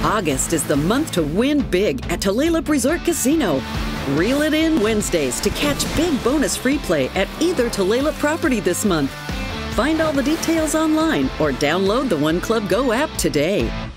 August is the month to win big at Tulalip Resort Casino. Reel it in Wednesdays to catch big bonus free play at either Tulalip property this month. Find all the details online or download the One Club Go app today.